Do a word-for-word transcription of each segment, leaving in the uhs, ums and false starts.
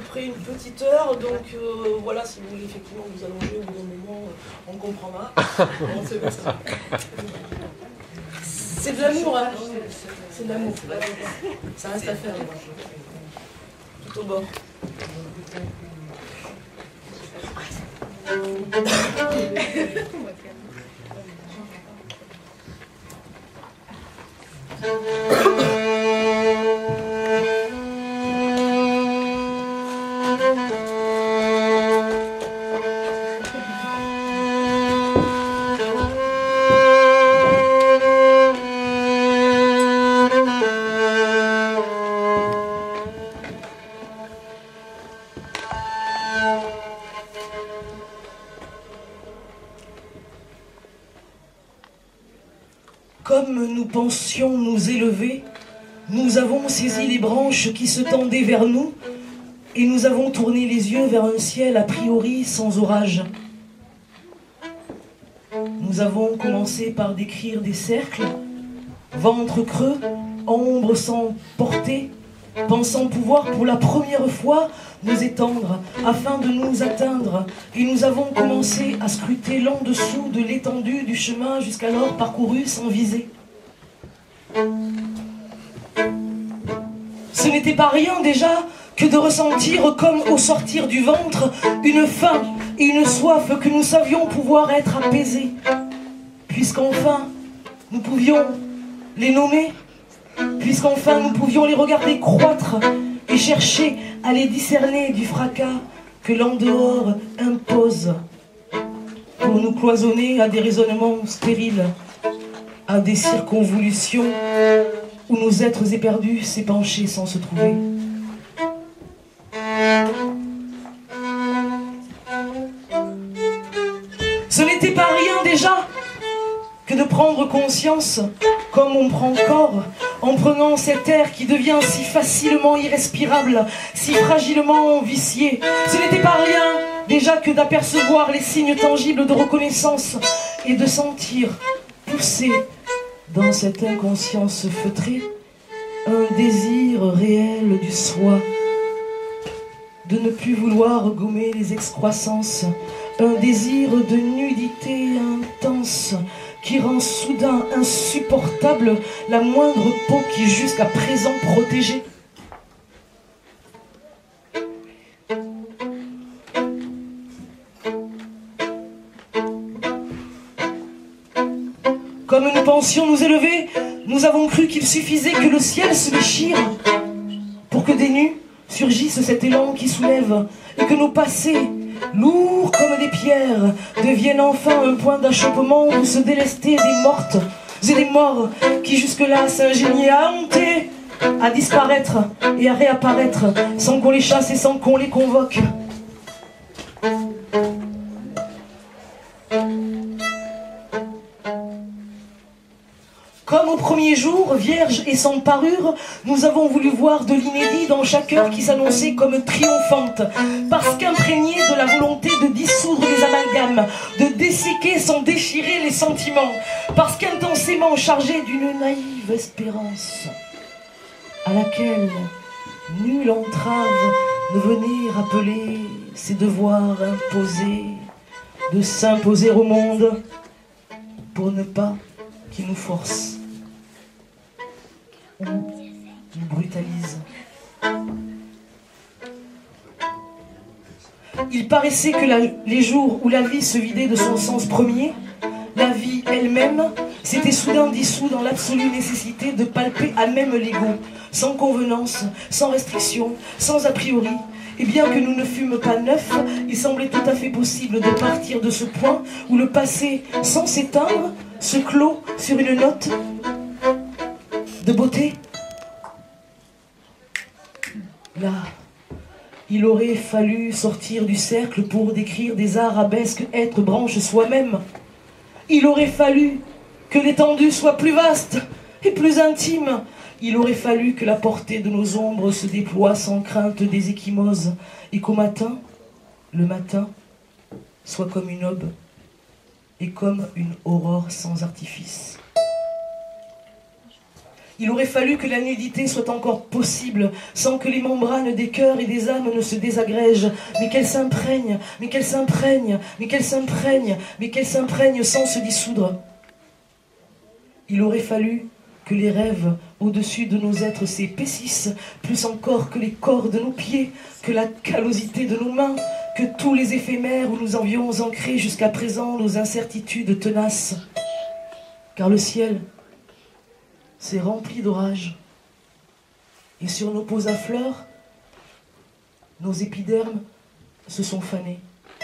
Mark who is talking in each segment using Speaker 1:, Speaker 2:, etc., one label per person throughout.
Speaker 1: près une petite heure, donc euh, voilà, si vous voulez effectivement vous allonger au bout d'un moment, on comprendra. Bon, c'est comme ça. C'est de l'amour, hein. C'est de l'amour. Ça reste à faire. Tout au bord. Comme nous pensions nous élever, nous avons saisi les branches qui se tendaient vers nous et nous avons tourné les yeux vers un ciel a priori sans orage. Nous avons commencé par décrire des cercles, ventre creux, ombre sans portée, pensant pouvoir pour la première fois nous étendre afin de nous atteindre, et nous avons commencé à scruter l'en dessous de l'étendue du chemin jusqu'alors parcouru sans viser. Ce n'était pas rien déjà que de ressentir comme au sortir du ventre une faim et une soif que nous savions pouvoir être apaisées, puisqu'enfin nous pouvions les nommer, puisqu'enfin nous pouvions les regarder croître et chercher à les discerner du fracas que l'en dehors impose pour nous cloisonner à des raisonnements stériles, à des circonvolutions où nos êtres éperdus s'épanchaient sans se trouver. Ce n'était pas rien déjà que de prendre conscience, comme on prend corps, en prenant cet air qui devient si facilement irrespirable, si fragilement vicié. Ce n'était pas rien déjà que d'apercevoir les signes tangibles de reconnaissance et de sentir pousser dans cette inconscience feutrée un désir réel du soi, de ne plus vouloir gommer les excroissances, un désir de nudité intense qui rend soudain insupportable la moindre peau qui jusqu'à présent protégeait. Comme nous pensions nous élever, nous avons cru qu'il suffisait que le ciel se déchire pour que des nus surgisse cet élan qui soulève et que nos passés, lourds comme des pierres, deviennent enfin un point d'achoppement où se délester des mortes et des morts qui jusque-là s'ingéniaient à honter, à disparaître et à réapparaître sans qu'on les chasse et sans qu'on les convoque. Comme au premier jour, vierge et sans parure, nous avons voulu voir de l'inédit dans chaque heure qui s'annonçait comme triomphante, parce qu'imprégné de la volonté de dissoudre les amalgames, de desséquer sans déchirer les sentiments, parce qu'intensément chargé d'une naïve espérance, à laquelle nulle entrave ne venait rappeler ses devoirs imposés, de s'imposer au monde, pour ne pas qu'il nous force ou nous brutalise. Il paraissait que la, les jours où la vie se vidait de son sens premier, la vie elle-même s'était soudain dissous dans l'absolue nécessité de palper à même l'ego, sans convenance, sans restriction, sans a priori. Et bien que nous ne fûmes pas neufs, il semblait tout à fait possible de partir de ce point où le passé, sans s'éteindre, se clôt sur une note de beauté. Là, il aurait fallu sortir du cercle pour décrire des arabesques, être branche soi-même. Il aurait fallu que l'étendue soit plus vaste et plus intime. Il aurait fallu que la portée de nos ombres se déploie sans crainte des échymoses et qu'au matin, le matin, soit comme une aube et comme une aurore sans artifice. Il aurait fallu que la nudité soit encore possible, sans que les membranes des cœurs et des âmes ne se désagrègent, mais qu'elle s'imprègne, mais qu'elle s'imprègne, mais qu'elle s'imprègne, mais qu'elle s'imprègne sans se dissoudre. Il aurait fallu que les rêves au-dessus de nos êtres s'épaississent, plus encore que les corps de nos pieds, que la callosité de nos mains, que tous les éphémères où nous avions ancré jusqu'à présent nos incertitudes tenaces. Car le ciel s'est rempli d'orages, et sur nos peaux à fleurs, nos épidermes se sont fanés.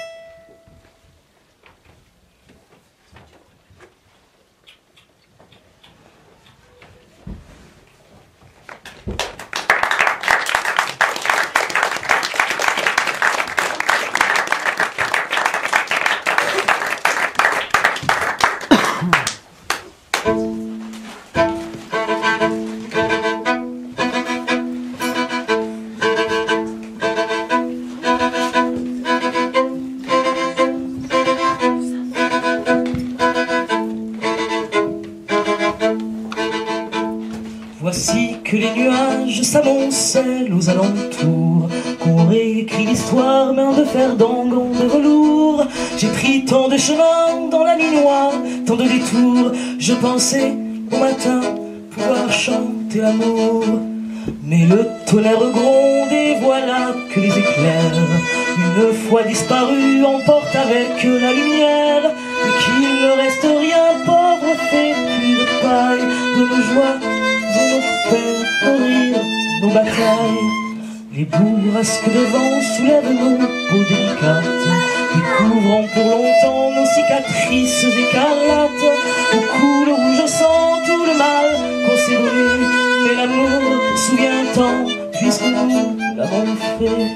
Speaker 2: Voici que les nuages s'amoncellent aux alentours, qu'on réécrit l'histoire, main de fer d'angon de velours. J'ai pris tant de chemins dans la nuit noire, tant de détours. Je pensais au matin pouvoir chanter l'amour, mais le tonnerre gronde et voilà que les éclairs, une fois disparus, emportent avec la lumière, et qu'il ne reste rien, pauvre fait, plus de paille, de nos joies, de nos peines, nos rires, nos batailles. Les bourrasques de vent soulèvent nos peaux délicates, découvrant pour longtemps nos cicatrices écarlates. Au cou le rouge sang, tout le mal qu'on s'est donné, mais l'amour souvient tant, puisque nous l'avons fait.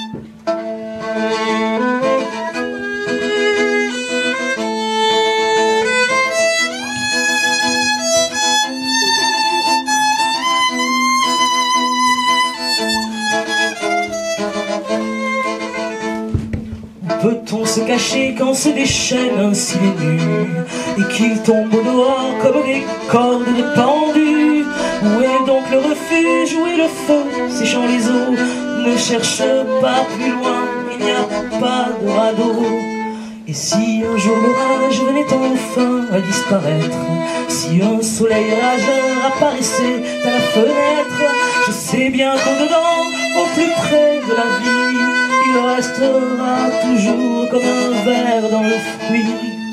Speaker 2: Peut-on se cacher quand se déchaîne ainsi les nues, et qu'ils tombent au dehors comme des cordes de pendus? Où est donc le refuge, où est le feu séchant les eaux? Ne cherche pas plus loin, il n'y a pas de radeau. Et si un jour l'orage venait enfin à disparaître, si un soleil rageur apparaissait à la fenêtre, je sais bien qu'au-dedans, au plus près de la vie, il restera toujours comme un ver dans le fruit.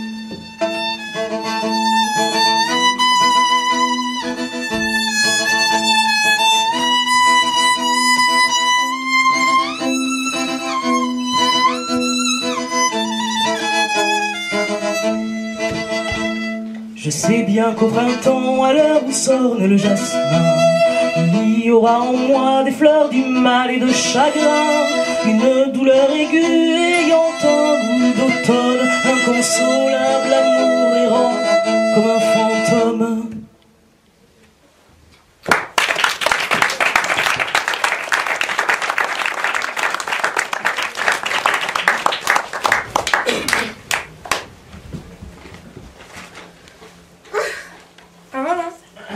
Speaker 2: Je sais bien qu'au printemps, à l'heure où s'orne le jasmin, il y aura en moi des fleurs du mal et de chagrin, une douleur aiguë ayant un goût d'automne, inconsolable amour errant comme un fantôme.
Speaker 3: Ah voilà.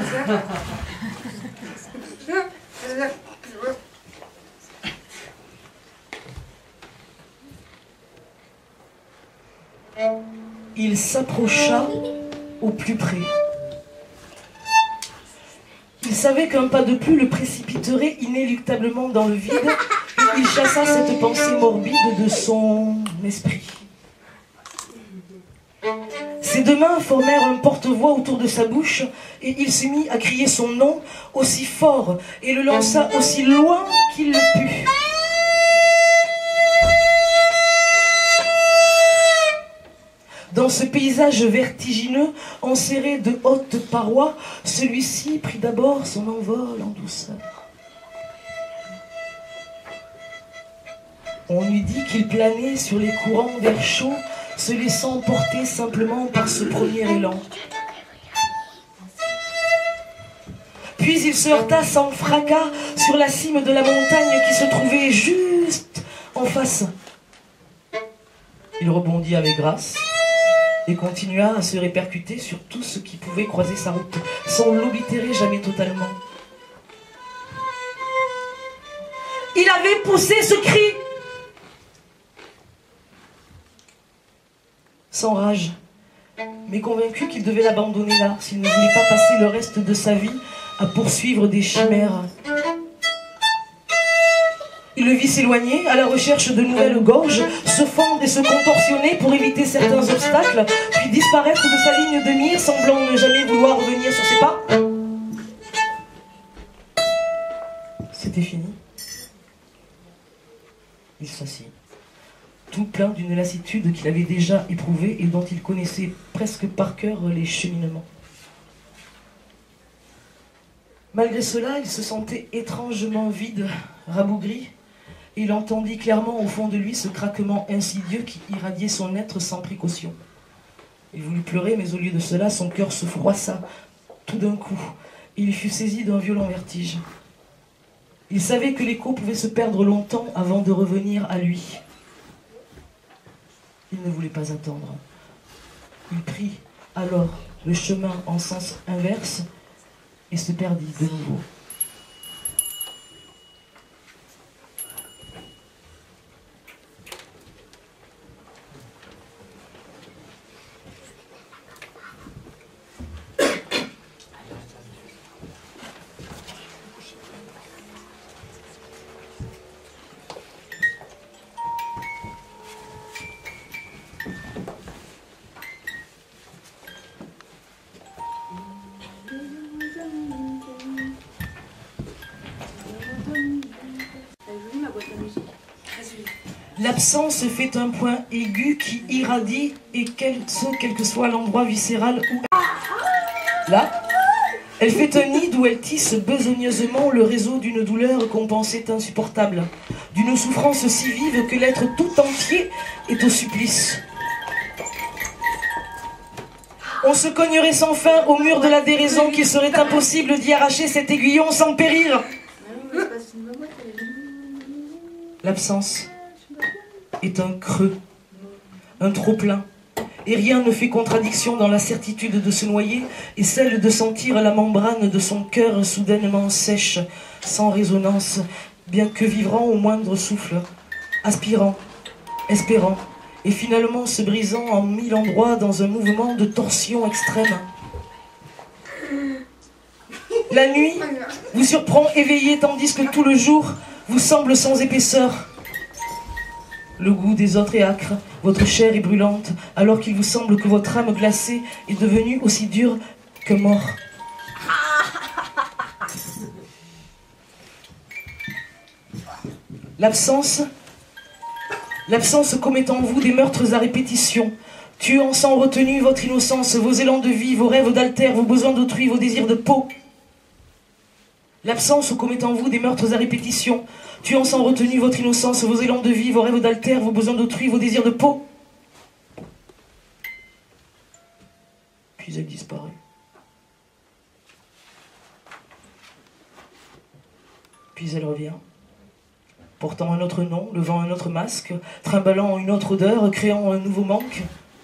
Speaker 1: Il s'approcha au plus près. Il savait qu'un pas de plus le précipiterait inéluctablement dans le vide, et il chassa cette pensée morbide de son esprit. Ses deux mains formèrent un porte-voix autour de sa bouche, et il se mit à crier son nom aussi fort, et le lança aussi loin qu'il le put. Dans ce paysage vertigineux, enserré de hautes parois, celui-ci prit d'abord son envol en douceur. On eût dit qu'il planait sur les courants d'air chaud, se laissant porter simplement par ce premier élan. Puis il se heurta sans fracas sur la cime de la montagne qui se trouvait juste en face. Il rebondit avec grâce, et continua à se répercuter sur tout ce qui pouvait croiser sa route, sans l'oblitérer jamais totalement. Il avait poussé ce cri sans rage, mais convaincu qu'il devait l'abandonner là, s'il ne voulait pas passer le reste de sa vie à poursuivre des chimères. Il le vit s'éloigner à la recherche de nouvelles gorges, se fendre et se contorsionner pour éviter certains obstacles, puis disparaître de sa ligne de mire, semblant ne jamais vouloir revenir sur ses pas. C'était fini. Il s'assit, tout plein d'une lassitude qu'il avait déjà éprouvée et dont il connaissait presque par cœur les cheminements. Malgré cela, il se sentait étrangement vide, rabougri, et il entendit clairement au fond de lui ce craquement insidieux qui irradiait son être sans précaution. Il voulut pleurer, mais au lieu de cela, son cœur se froissa tout d'un coup, et il fut saisi d'un violent vertige. Il savait que l'écho pouvait se perdre longtemps avant de revenir à lui. Il ne voulait pas attendre. Il prit alors le chemin en sens inverse et se perdit de nouveau. L'absence fait un point aigu qui irradie, et quel, quel que soit l'endroit viscéral où... Là, elle fait un nid d'où elle tisse besogneusement le réseau d'une douleur qu'on pensait insupportable, d'une souffrance si vive que l'être tout entier est au supplice. On se cognerait sans fin au mur de la déraison qu'il serait impossible d'y arracher cet aiguillon sans périr. L'absence est un creux, un trop-plein, et rien ne fait contradiction dans la certitude de se noyer et celle de sentir la membrane de son cœur soudainement sèche, sans résonance, bien que vibrant au moindre souffle, aspirant, espérant, et finalement se brisant en mille endroits dans un mouvement de torsion extrême. La nuit vous surprend éveillé tandis que tout le jour vous semble sans épaisseur. Le goût des autres est âcre, votre chair est brûlante, alors qu'il vous semble que votre âme glacée est devenue aussi dure que mort. L'absence, l'absence commet en vous des meurtres à répétition, tuant sans retenue votre innocence, vos élans de vie, vos rêves d'altère, vos besoins d'autrui, vos désirs de peau. L'absence commet en vous des meurtres à répétition, tuant sans retenue votre innocence, vos élans de vie, vos rêves d'altère, vos besoins d'autrui, vos désirs de peau. Puis elle disparaît. Puis elle revient, portant un autre nom, levant un autre masque, trimballant une autre odeur, créant un nouveau manque.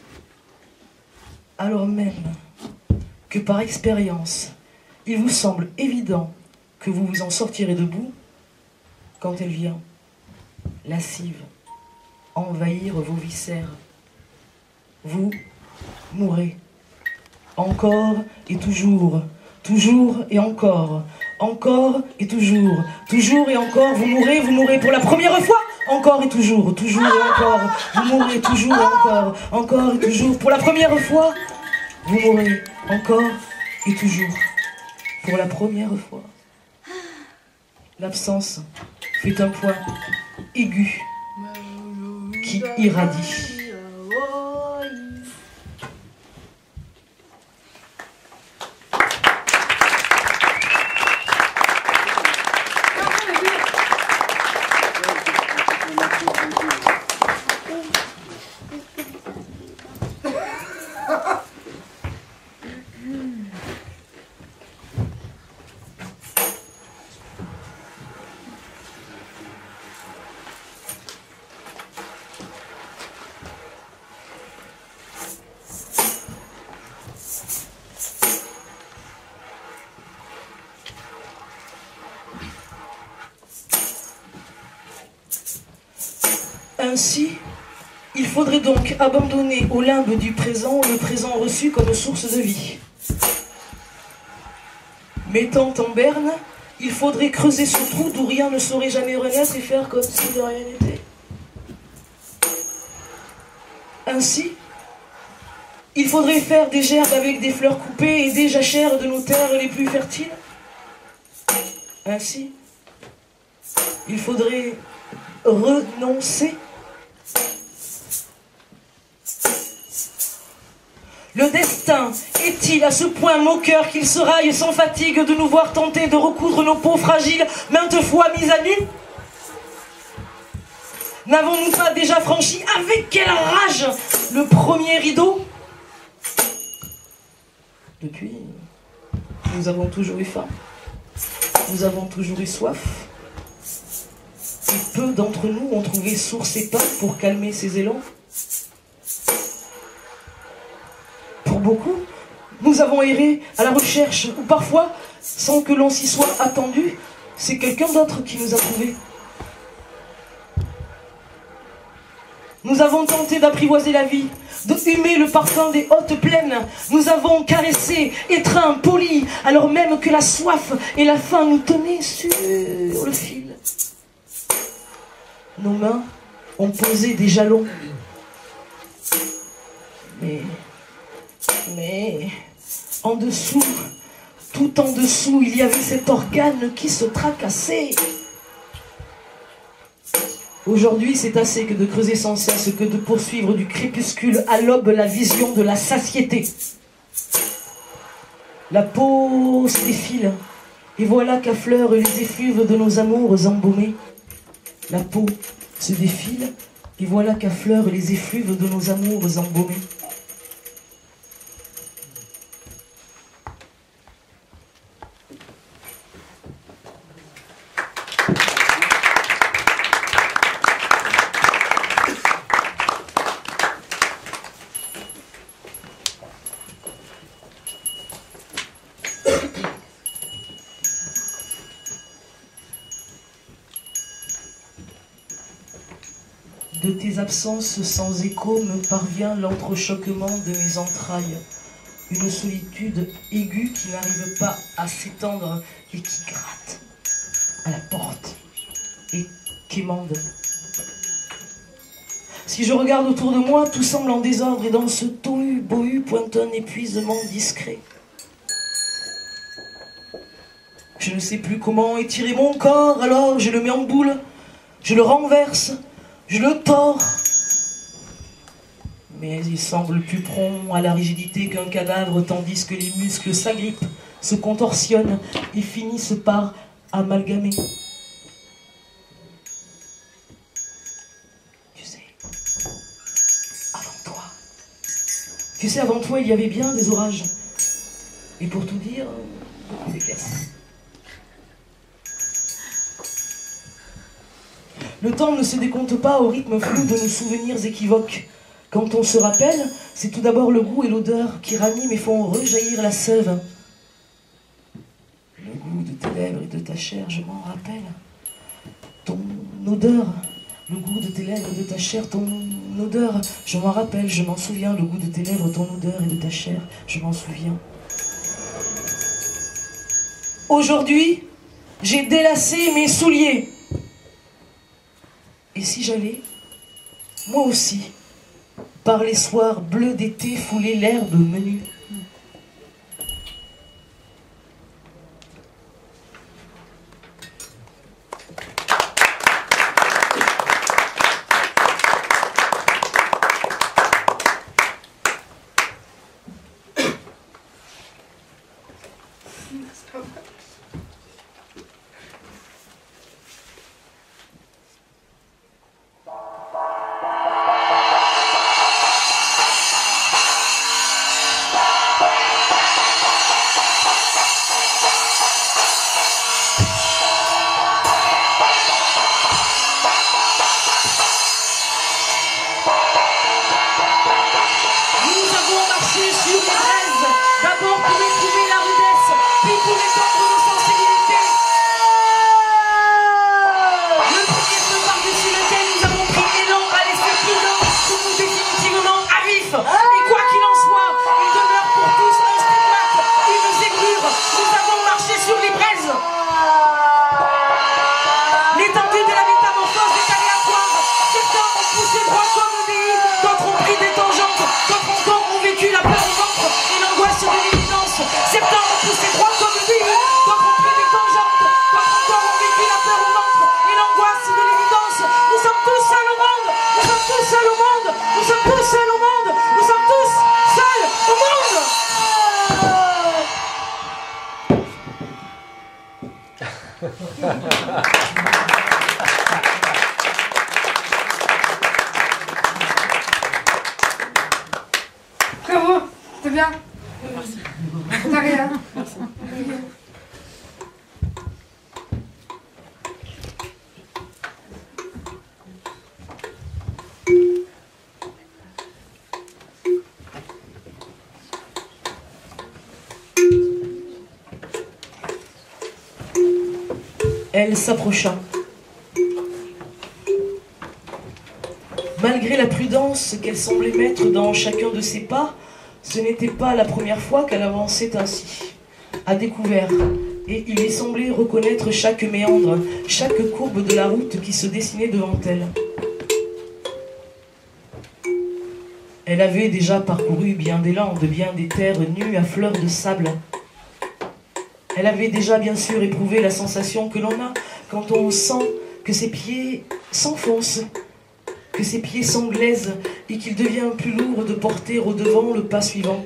Speaker 1: Alors même que par expérience, il vous semble évident que vous vous en sortirez debout, quand elle vient, lascive, envahir vos viscères. Vous mourrez, encore et toujours, toujours et encore, encore et toujours, toujours et encore, vous mourrez, vous mourrez pour la première fois, encore et toujours, toujours et encore, vous mourrez toujours et encore, encore et toujours, pour la première fois, vous mourrez, encore et toujours, pour la première fois. L'absence fait un point aigu qui irradie. Ainsi, il faudrait donc abandonner au limbe du présent le présent reçu comme source de vie. Mettant en berne, il faudrait creuser ce trou d'où rien ne saurait jamais renaître et faire comme si de rien n'était. Ainsi, il faudrait faire des gerbes avec des fleurs coupées et des jachères de nos terres les plus fertiles. Ainsi, il faudrait renoncer. Le destin est-il à ce point moqueur qu'il se raille sans fatigue de nous voir tenter de recoudre nos peaux fragiles maintes fois mises à nu? N'avons-nous pas déjà franchi avec quelle rage le premier rideau? Depuis, nous avons toujours eu faim, nous avons toujours eu soif, et peu d'entre nous ont trouvé source et pain pour calmer ces élans. Pour beaucoup, nous avons erré à la recherche, ou parfois, sans que l'on s'y soit attendu, c'est quelqu'un d'autre qui nous a trouvés. Nous avons tenté d'apprivoiser la vie, de humer le parfum des hautes plaines. Nous avons caressé, étreint, poli, alors même que la soif et la faim nous tenaient sur le fil. Nos mains ont posé des jalons. Mais, mais, en dessous, tout en dessous, il y avait cet organe qui se tracassait. Aujourd'hui, c'est assez que de creuser sans cesse, que de poursuivre du crépuscule à l'aube la vision de la satiété. La peau se défile, et voilà qu'affleurent les effluves de nos amours embaumés. La peau se défile, et voilà qu'affleurent les effluves de nos amours embaumés. De tes absences sans écho me parvient l'entrechoquement de mes entrailles, une solitude aiguë qui n'arrive pas à s'étendre et qui gratte à la porte et quémande. Si je regarde autour de moi, tout semble en désordre et dans ce tohu-bohu pointe un épuisement discret. Je ne sais plus comment étirer mon corps, alors je le mets en boule, je le renverse, je le tords, mais il semble plus prompt à la rigidité qu'un cadavre, tandis que les muscles s'agrippent, se contorsionnent et finissent par amalgamer. Tu sais, avant toi, tu sais, avant toi, il y avait bien des orages. Et pour tout dire, beaucoup d'éclaircies. Le temps ne se décompte pas au rythme flou de nos souvenirs équivoques. Quand on se rappelle, c'est tout d'abord le goût et l'odeur qui raniment et font rejaillir la sève. Le goût de tes lèvres et de ta chair, je m'en rappelle. Ton odeur, le goût de tes lèvres et de ta chair, ton odeur, je m'en rappelle, je m'en souviens. Le goût de tes lèvres, ton odeur et de ta chair, je m'en souviens. Aujourd'hui, j'ai délacé mes souliers. Et si j'allais, moi aussi, par les soirs bleus d'été, fouler l'herbe menue.
Speaker 2: Bye.
Speaker 3: bien. Merci. T'as rien. Merci.
Speaker 1: Elle s'approcha. Malgré la prudence qu'elle semblait mettre dans chacun de ses pas, ce n'était pas la première fois qu'elle avançait ainsi, à découvert, et il lui semblait reconnaître chaque méandre, chaque courbe de la route qui se dessinait devant elle. Elle avait déjà parcouru bien des landes, bien des terres nues à fleurs de sable. Elle avait déjà bien sûr éprouvé la sensation que l'on a quand on sent que ses pieds s'enfoncent, que ses pieds s'englaisent et qu'il devient plus lourd de porter au devant le pas suivant.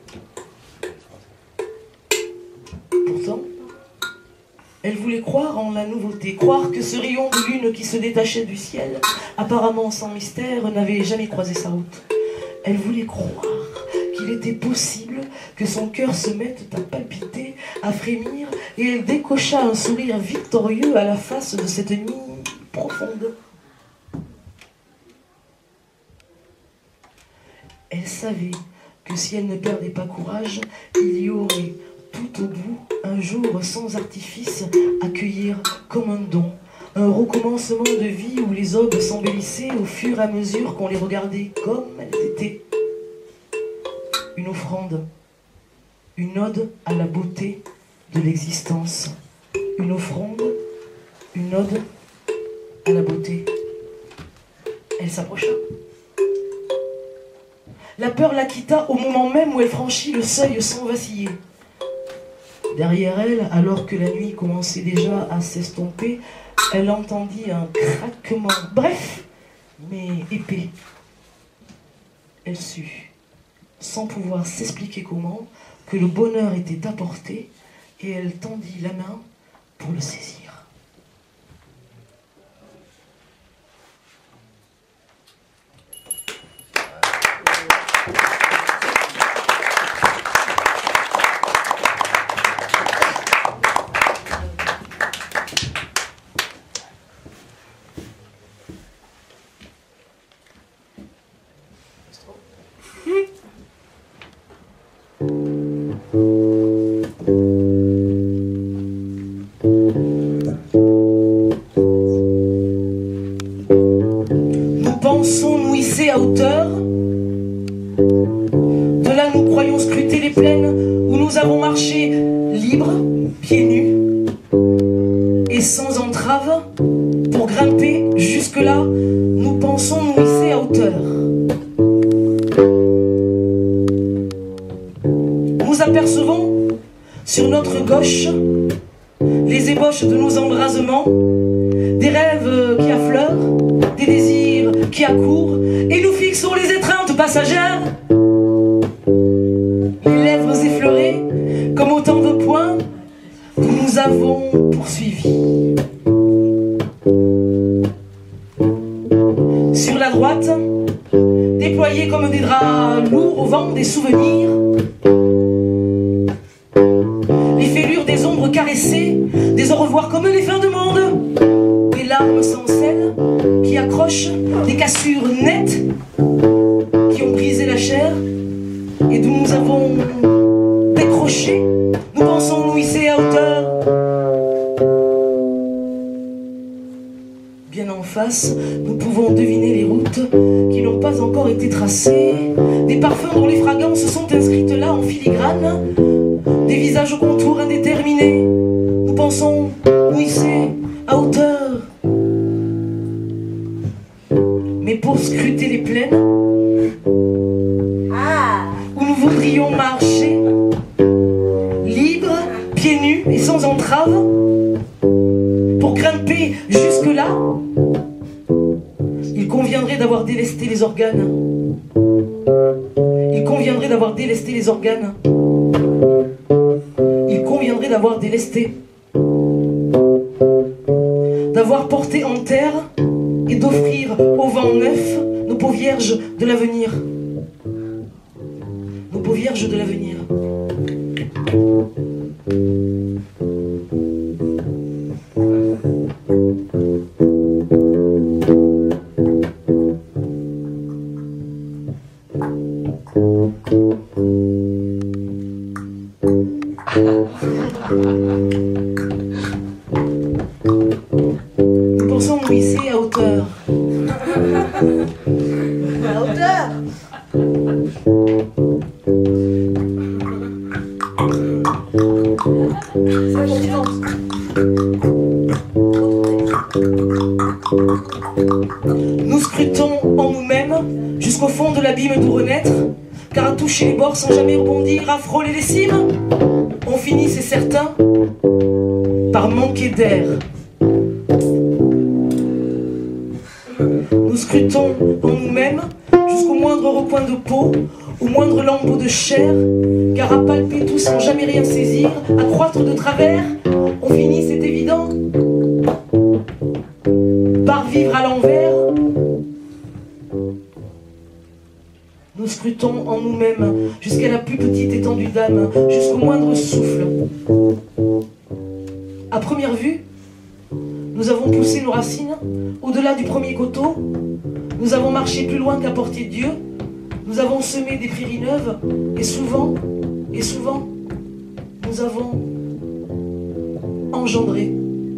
Speaker 1: Pourtant, elle voulait croire en la nouveauté, croire que ce rayon de lune qui se détachait du ciel, apparemment sans mystère, n'avait jamais croisé sa route. Elle voulait croire qu'il était possible que son cœur se mette à palpiter, à frémir, et elle décocha un sourire victorieux à la face de cette nuit profonde. Elle savait que si elle ne perdait pas courage, il y aurait tout au bout un jour sans artifice à cueillir comme un don, un recommencement de vie où les aubes s'embellissaient au fur et à mesure qu'on les regardait comme elles étaient. Une offrande, une ode à la beauté de l'existence. Une offrande, une ode à la beauté. Elle s'approcha. La peur la quitta au moment même où elle franchit le seuil sans vaciller. Derrière elle, alors que la nuit commençait déjà à s'estomper, elle entendit un craquement, bref, mais épais. Elle sut, sans pouvoir s'expliquer comment, que le bonheur était à portée, et elle tendit la main pour le saisir. Pensons-nous hisser à hauteur? De là nous croyons scruter les plaines où nous avons marché libres, pieds nus et sans entrave. Pour grimper jusque-là, nous pensons nous hisser à hauteur. Nous apercevons sur notre gauche les ébauches de nos embrasements, des rêves qui affleurent, des désirs qui accourent, et nous fixons les étreintes passagères, les lèvres effleurées comme autant de points que nous avons poursuivis. Sur la droite, déployés comme des draps lourds au vent des souvenirs, les fêlures des ombres caressées, des au revoir comme les fins de monde, des larmes sans sel qui accrochent, des cassures nettes qui ont brisé la chair et d'où nous avons décroché. Nous pensons nous hisser à hauteur. Bien en face, nous pouvons deviner les routes qui n'ont pas encore été tracées, des parfums dont les fragrances sont inscrites là en filigrane, des visages aux contours indéterminés. Nous pensons nous hisser à hauteur. Mais pour scruter les plaines où nous voudrions marcher, libres, pieds nus et sans entrave, pour grimper jusque-là, il conviendrait d'avoir délesté les organes. Il conviendrait d'avoir délesté les organes. Il conviendrait d'avoir délesté, d'avoir porté en terre et d'offrir au vent neuf nos peaux vierges de l'avenir. Nos peaux peau vierge de l'avenir. Nous pensons au lycée à hauteur.
Speaker 3: À hauteur. Ça confiance.
Speaker 1: Nous scrutons en nous-mêmes jusqu'au fond de l'abîme d'où renaître, car à toucher les bords sans jamais rebondir, à frôler les cimes, on finit, c'est certain, par manquer d'air. Nous scrutons en nous-mêmes jusqu'au moindre recoin de peau, au moindre lambeau de chair, car à palper tout sans jamais rien saisir, à croître de travers, on finit, c'est évident, par vivre à l'envers. Nous scrutons en nous-mêmes jusqu'à la plus petite étendue d'âme, jusqu'au moindre souffle. À première vue, nous avons poussé nos racines au-delà du premier coteau, nous avons marché plus loin qu'à portée de Dieu, nous avons semé des prairies neuves, et souvent, et souvent, nous avons engendré.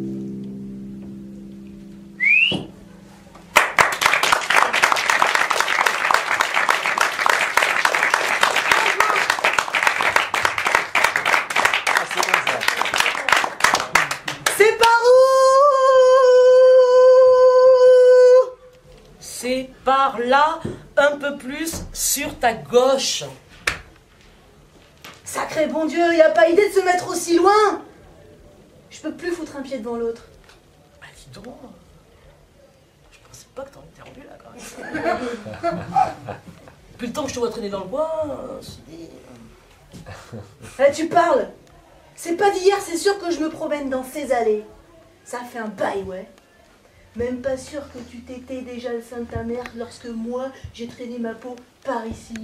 Speaker 3: C'est par où?
Speaker 1: C'est par là, un peu plus sur ta gauche.
Speaker 3: Sacré bon Dieu, y a pas idée de se mettre aussi loin. Je peux plus foutre un pied devant l'autre.
Speaker 1: Bah dis donc, je pensais pas que t'en étais rendu là quand même. Depuis le temps que je te vois traîner dans le bois, euh, je me suis dit...
Speaker 3: Là tu parles. C'est pas d'hier, c'est sûr que je me promène dans ces allées. Ça fait un bail, ouais. Même pas sûr que tu t'étais déjà le sein de ta mère lorsque moi, j'ai traîné ma peau par ici.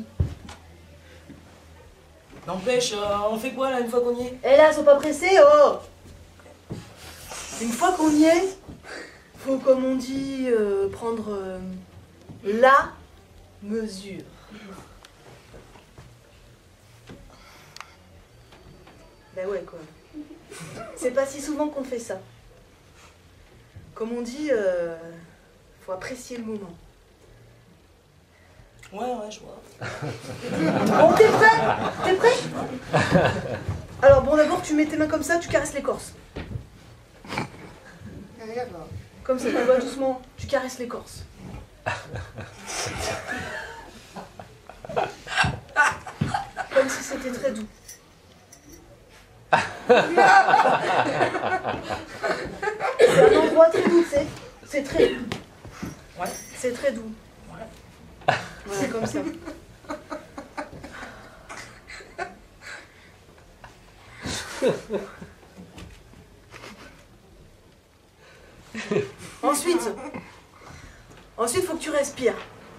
Speaker 1: N'empêche, euh, on fait quoi là une fois qu'on y est?
Speaker 3: Eh là, sois pas pressé, oh. Une fois qu'on y est, faut, comme on dit, euh, prendre euh, la mesure. Ben ouais, quoi. C'est pas si souvent qu'on fait ça. Comme on dit, euh, faut apprécier le moment.
Speaker 1: Ouais, ouais, je vois.
Speaker 3: Bon, t'es prêt? T'es prêt? Alors, bon, d'abord, tu mets tes mains comme ça, tu caresses l'écorce. Comme ça, tu vois, doucement, tu caresses l'écorce. Comme si c'était très doux. C'est un endroit très doux, tu sais. C'est très doux.
Speaker 1: Ouais.
Speaker 3: C'est très doux.
Speaker 1: Ouais.
Speaker 3: Voilà, comme ça. Ensuite, ensuite, faut que tu respires.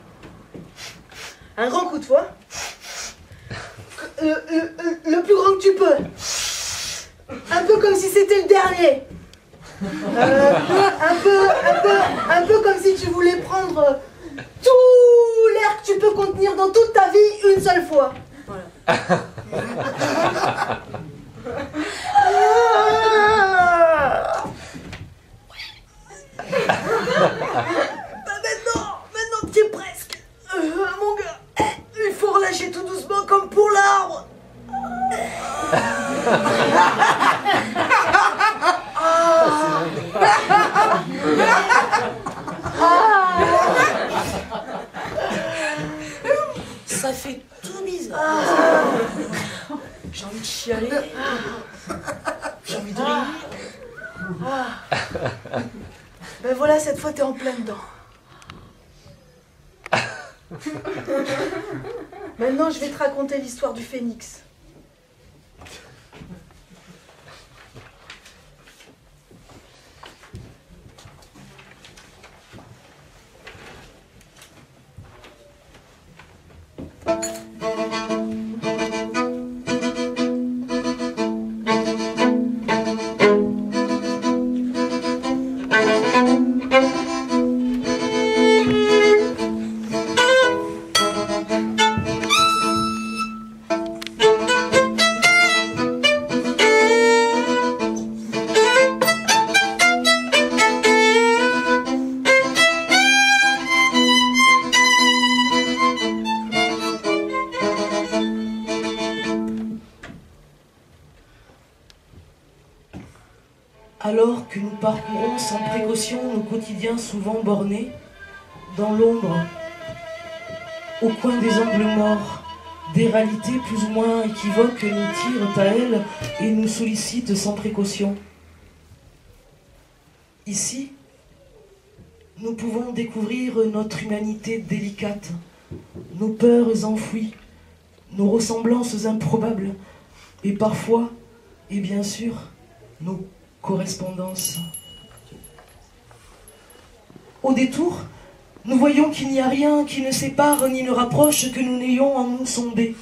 Speaker 3: Un grand coup de fois. Le, le, le plus grand que tu peux. Un peu comme si c'était le dernier. Euh, un peu, un peu, un peu comme si tu voulais prendre tout l'air que tu peux contenir dans toute ta vie une seule fois. Voilà. Bah maintenant, maintenant tu es presque. Euh, mon gars, il faut relâcher tout doucement comme pour l'arbre.
Speaker 1: Ça fait tout bizarre. J'ai envie de chialer. J'ai envie de rire.
Speaker 3: Ben voilà, cette fois t'es en plein dedans. Maintenant, je vais te raconter l'histoire du phénix.
Speaker 1: Alors que nous parcourons sans précaution nos quotidiens souvent bornés, dans l'ombre, au coin des angles morts, des réalités plus ou moins équivoques nous tirent à elles et nous sollicitent sans précaution. Ici, nous pouvons découvrir notre humanité délicate, nos peurs enfouies, nos ressemblances improbables, et parfois, et bien sûr, nos correspondances. Au détour, nous voyons qu'il n'y a rien qui ne sépare ni ne rapproche que nous n'ayons en nous sondé.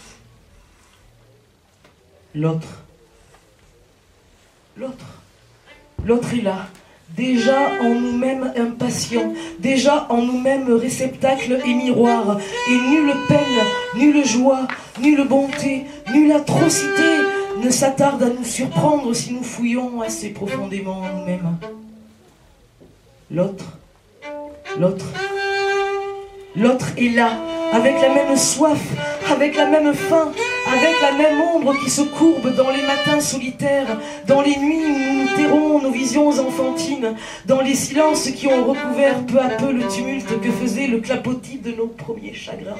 Speaker 1: L'autre. L'autre. L'autre est là, déjà en nous-mêmes impatients, déjà en nous-mêmes réceptacle et miroir, et nulle peine, nulle joie, nulle bonté, nulle atrocité ne s'attarde à nous surprendre si nous fouillons assez profondément en nous-mêmes. L'autre, l'autre, l'autre est là, avec la même soif, avec la même faim, avec la même ombre qui se courbe dans les matins solitaires, dans les nuits où nous nous tairons nos visions enfantines, dans les silences qui ont recouvert peu à peu le tumulte que faisait le clapotis de nos premiers chagrins.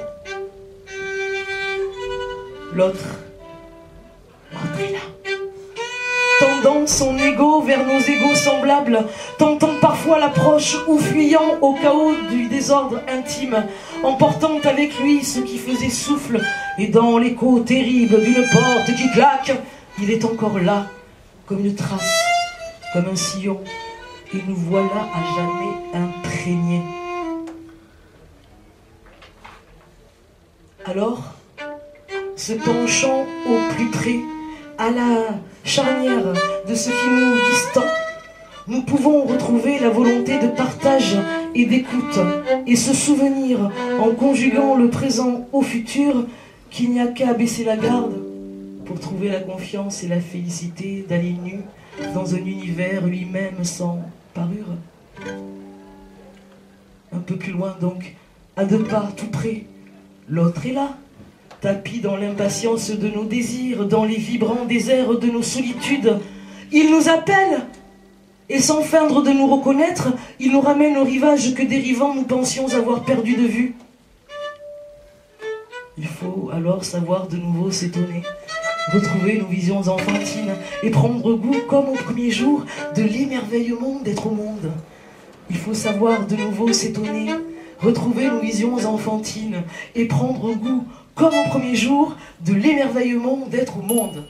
Speaker 1: L'autre, l'autre est là, tendant son ego vers nos égos semblables, tentant parfois l'approche ou fuyant au chaos du désordre intime, emportant avec lui ce qui faisait souffle, et dans l'écho terrible d'une porte qui claque, il est encore là, comme une trace, comme un sillon, et nous voilà à jamais imprégnés. Alors, se penchant au plus près, à la charnière de ce qui nous distend, nous pouvons retrouver la volonté de partage et d'écoute, et se souvenir, en conjuguant le présent au futur, qu'il n'y a qu'à baisser la garde pour trouver la confiance et la félicité d'aller nu dans un univers lui-même sans parure. Un peu plus loin donc, à deux pas, tout près, l'autre est là, tapis dans l'impatience de nos désirs, dans les vibrants déserts de nos solitudes. Il nous appelle, et sans feindre de nous reconnaître, il nous ramène au rivage que dérivant nous pensions avoir perdu de vue. Il faut alors savoir de nouveau s'étonner, retrouver nos visions enfantines et prendre goût, comme au premier jour, de l'émerveillement d'être au monde. Il faut savoir de nouveau s'étonner, retrouver nos visions enfantines et prendre goût, comme au premier jour, de l'émerveillement d'être au monde.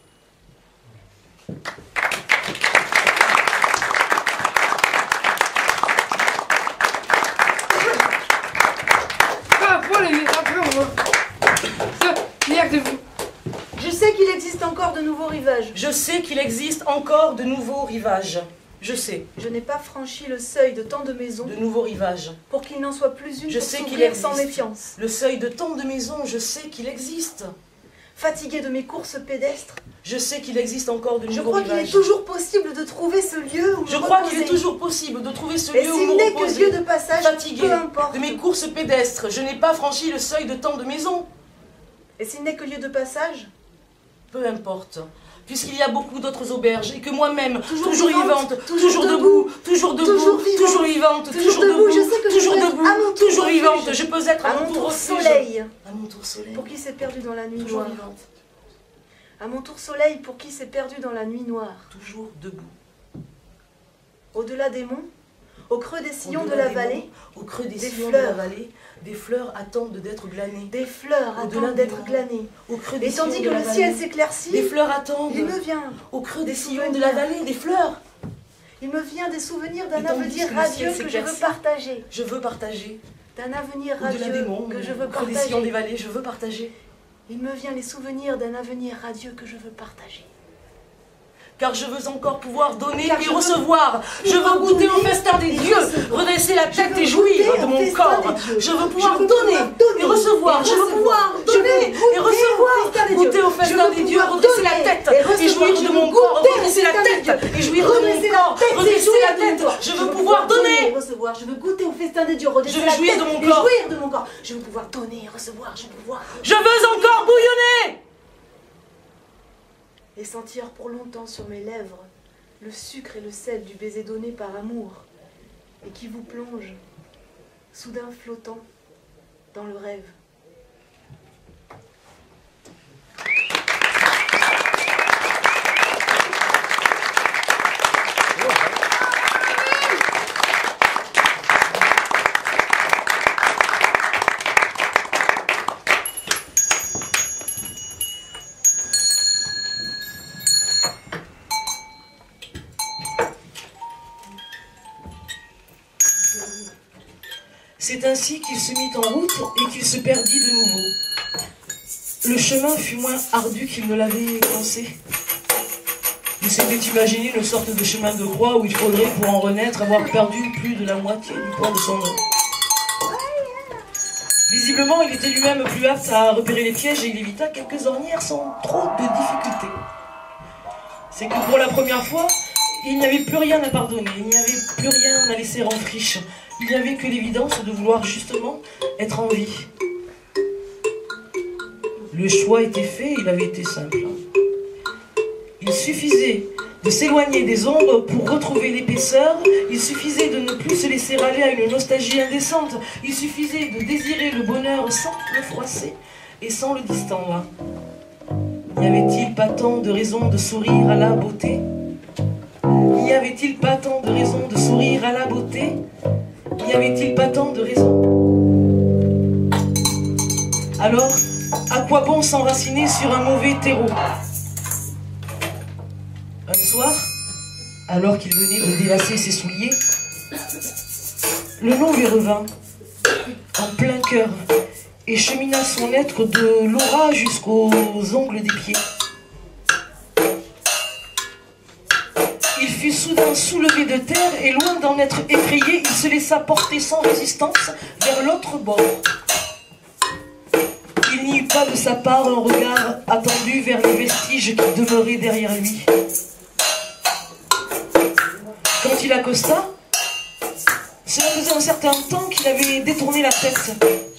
Speaker 3: Je sais qu'il existe encore de nouveaux rivages.
Speaker 1: Je sais qu'il existe encore de nouveaux rivages. Je sais.
Speaker 3: Je n'ai pas franchi le seuil de tant de maisons.
Speaker 1: De nouveaux rivages.
Speaker 3: Pour qu'il n'en soit plus une
Speaker 1: je
Speaker 3: pour
Speaker 1: sais qu'il
Speaker 3: s'ouvrir
Speaker 1: existe.
Speaker 3: Sans méfiance.
Speaker 1: Le seuil de tant de maisons, je sais qu'il existe.
Speaker 3: Fatigué de mes courses pédestres.
Speaker 1: Je sais qu'il existe encore de nouveaux rivages.
Speaker 3: Je crois qu'il est toujours possible de trouver ce lieu où
Speaker 1: Je
Speaker 3: me
Speaker 1: crois
Speaker 3: reposer.
Speaker 1: qu'il est toujours possible de trouver ce
Speaker 3: Et
Speaker 1: lieu où
Speaker 3: s'il
Speaker 1: me
Speaker 3: n'est que
Speaker 1: reposer.
Speaker 3: lieu de passage,
Speaker 1: Fatigué
Speaker 3: peu importe.
Speaker 1: de mes courses pédestres, je n'ai pas franchi le seuil de tant de maisons.
Speaker 3: Et s'il n'est que lieu de passage,
Speaker 1: peu importe. Puisqu'il y a beaucoup d'autres auberges et que moi-même, toujours, toujours
Speaker 3: vivante,
Speaker 1: vivante,
Speaker 3: toujours
Speaker 1: toujours
Speaker 3: debout,
Speaker 1: debout, toujours debout,
Speaker 3: toujours vivante,
Speaker 1: toujours vivante,
Speaker 3: toujours
Speaker 1: toujours
Speaker 3: debout,
Speaker 1: debout,
Speaker 3: je sais que je
Speaker 1: toujours
Speaker 3: peux être
Speaker 1: debout,
Speaker 3: à mon tour
Speaker 1: toujours
Speaker 3: refuge.
Speaker 1: vivante, je peux être
Speaker 3: à
Speaker 1: à
Speaker 3: mon
Speaker 1: mon tour
Speaker 3: tour
Speaker 1: refuge.
Speaker 3: soleil,
Speaker 1: À mon tour soleil.
Speaker 3: pour qui s'est perdu dans la nuit
Speaker 1: Toujours
Speaker 3: noire.
Speaker 1: vivante.
Speaker 3: À mon tour soleil, pour qui s'est perdu dans la nuit noire.
Speaker 1: Toujours debout.
Speaker 3: Au-delà des monts, au creux des sillons de
Speaker 1: Au-delà
Speaker 3: la
Speaker 1: des
Speaker 3: vallée,
Speaker 1: monts, au creux des,
Speaker 3: des
Speaker 1: sillons de la
Speaker 3: fleurs.
Speaker 1: vallée, des fleurs attendent d'être glanées.
Speaker 3: des fleurs
Speaker 1: Au-delà
Speaker 3: attendent
Speaker 1: des
Speaker 3: d'être
Speaker 1: monts,
Speaker 3: glanées.
Speaker 1: Au creux des
Speaker 3: Et tandis
Speaker 1: sillons
Speaker 3: que
Speaker 1: de la
Speaker 3: le
Speaker 1: vallée,
Speaker 3: ciel s'éclaircit,
Speaker 1: des fleurs attendent.
Speaker 3: il me vient
Speaker 1: Au creux des
Speaker 3: des
Speaker 1: sillons de la
Speaker 3: souvenirs.
Speaker 1: vallée, des fleurs.
Speaker 3: Il me vient des souvenirs d'un
Speaker 1: Et tandis
Speaker 3: avenir
Speaker 1: que le ciel
Speaker 3: radieux que je veux
Speaker 1: s'éclaircit,
Speaker 3: partager.
Speaker 1: Je veux partager.
Speaker 3: D'un avenir
Speaker 1: Au-delà des
Speaker 3: radieux
Speaker 1: monts,
Speaker 3: que je veux
Speaker 1: au creux des sillons des
Speaker 3: partager.
Speaker 1: vallées, je veux partager.
Speaker 3: Il me vient les souvenirs d'un avenir radieux que je veux partager.
Speaker 1: Car je veux encore pouvoir donner
Speaker 3: Car
Speaker 1: et
Speaker 3: je veux
Speaker 1: recevoir. Je veux
Speaker 3: pouvoir
Speaker 1: goûter au
Speaker 3: donner
Speaker 1: festin des
Speaker 3: et
Speaker 1: dieux,
Speaker 3: recevoir.
Speaker 1: redresser la
Speaker 3: Je
Speaker 1: tête
Speaker 3: veux
Speaker 1: et jouir
Speaker 3: goûter
Speaker 1: de
Speaker 3: au
Speaker 1: mon
Speaker 3: festin
Speaker 1: corps.
Speaker 3: des dieux.
Speaker 1: Je veux pouvoir
Speaker 3: Je veux
Speaker 1: donner
Speaker 3: pouvoir donner
Speaker 1: et recevoir.
Speaker 3: et
Speaker 1: Je veux
Speaker 3: recevoir.
Speaker 1: pouvoir
Speaker 3: Je veux
Speaker 1: donner
Speaker 3: goûter
Speaker 1: et
Speaker 3: au
Speaker 1: recevoir.
Speaker 3: festin des
Speaker 1: Goûter
Speaker 3: dieux.
Speaker 1: au
Speaker 3: Je
Speaker 1: festin
Speaker 3: veux
Speaker 1: des dieux,
Speaker 3: pouvoir
Speaker 1: redresser la
Speaker 3: donner
Speaker 1: tête
Speaker 3: et
Speaker 1: et
Speaker 3: recevoir.
Speaker 1: jouir
Speaker 3: Je
Speaker 1: de
Speaker 3: veux
Speaker 1: mon corps,
Speaker 3: goûter au
Speaker 1: redresser la
Speaker 3: festin des
Speaker 1: tête
Speaker 3: dieux.
Speaker 1: et jouir de mon
Speaker 3: Redresser la
Speaker 1: corps,
Speaker 3: tête et
Speaker 1: redresser
Speaker 3: jouir
Speaker 1: la
Speaker 3: de mon
Speaker 1: tête.
Speaker 3: corps.
Speaker 1: Je veux pouvoir
Speaker 3: donner
Speaker 1: donner.
Speaker 3: et recevoir. Je veux goûter au festin des dieux, redresser
Speaker 1: Je veux
Speaker 3: la
Speaker 1: jouir
Speaker 3: tête
Speaker 1: de mon
Speaker 3: et
Speaker 1: corps.
Speaker 3: jouir de mon corps. Je veux pouvoir donner et recevoir. Je veux pouvoir
Speaker 1: Je veux encore bouillonner
Speaker 3: et sentir pour longtemps sur mes lèvres le sucre et le sel du baiser donné par amour, et qui vous plonge, soudain flottant, dans le rêve.
Speaker 1: C'est ainsi qu'il se mit en route et qu'il se perdit de nouveau. Le chemin fut moins ardu qu'il ne l'avait pensé. Il s'était imaginé une sorte de chemin de croix où il faudrait, pour en renaître, avoir perdu plus de la moitié du poids de son eau. Visiblement, il était lui-même plus apte à repérer les pièges et il évita quelques ornières sans trop de difficultés. C'est que pour la première fois, il n'y avait plus rien à pardonner, il n'y avait plus rien à laisser en friche. Il n'y avait que l'évidence de vouloir justement être en vie. Le choix était fait, il avait été simple. Il suffisait de s'éloigner des ombres pour retrouver l'épaisseur, il suffisait de ne plus se laisser aller à une nostalgie indécente, il suffisait de désirer le bonheur sans le froisser et sans le distendre. N'y avait-il pas tant de raisons de sourire à la beauté? N'y avait-il pas tant de raisons de sourire à la beauté? N'y avait-il pas tant de raisons? Alors, à quoi bon s'enraciner sur un mauvais terreau? Un soir, alors qu'il venait de délasser ses souliers, le nom lui revint en plein cœur et chemina son être de l'aura jusqu'aux ongles des pieds. Il fut soudain soulevé de terre et loin d'en être effrayé, il se laissa porter sans résistance vers l'autre bord. Il n'y eut pas de sa part un regard attendu vers les vestiges qui demeuraient derrière lui. Quand il accosta, cela faisait un certain temps qu'il avait détourné la tête.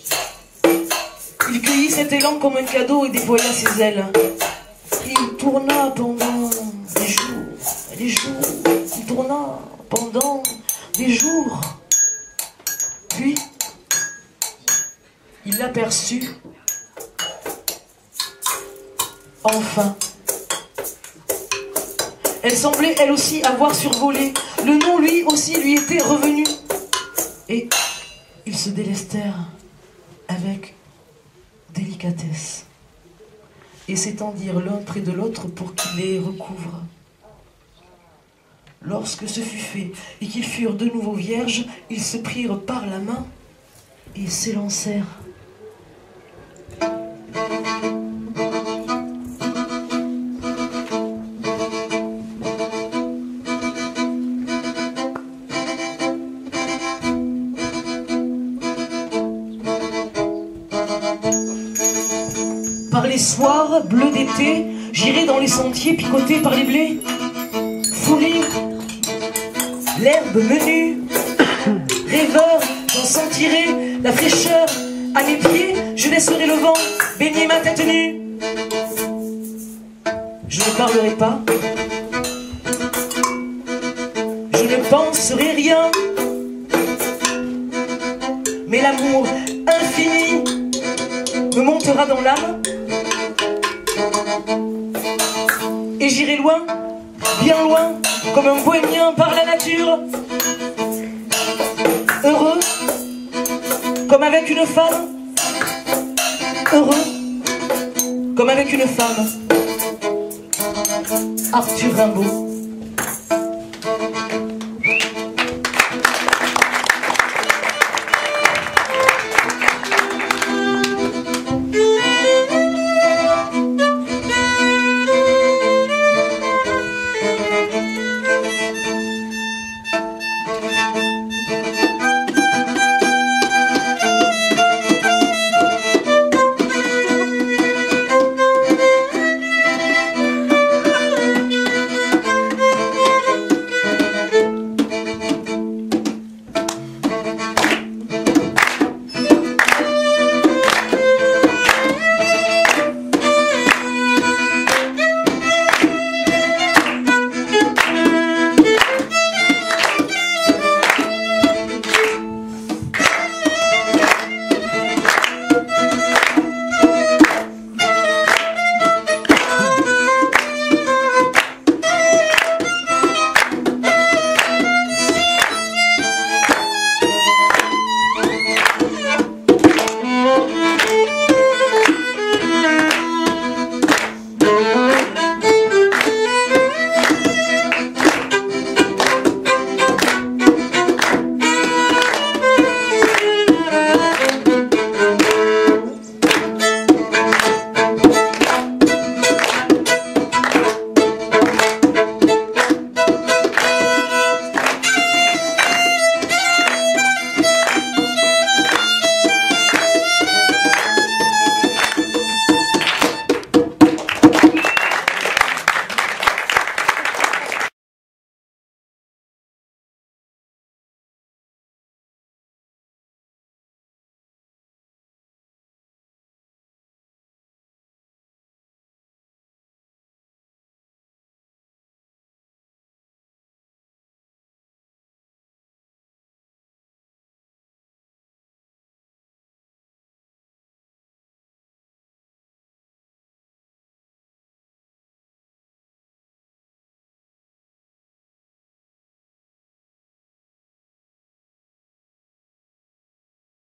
Speaker 1: Il cueillit cet élan comme un cadeau et déploya ses ailes. Il tourna pendant des jours, des jours, il tourna pendant des jours. Puis, il l'aperçut, enfin. Elle semblait elle aussi avoir survolé. Le nom lui aussi lui était revenu. Et ils se délestèrent avec délicatesse et s'étendirent l'un près de l'autre pour qu'il les recouvre. Lorsque ce fut fait et qu'ils furent de nouveau vierges, ils se prirent par la main et s'élancèrent. Par les soirs bleus d'été, j'irai dans les sentiers picotés par les blés, fouler l'herbe menue, rêveur, j'en sentirai la fraîcheur à mes pieds, je laisserai le vent baigner ma tête nue. Je ne parlerai pas, je ne penserai rien, mais l'amour infini me montera dans l'âme. Et j'irai loin, bien loin, comme un bohémien par la nature. Heureux, comme avec une femme. Heureux, comme avec une femme. Arthur Rimbaud.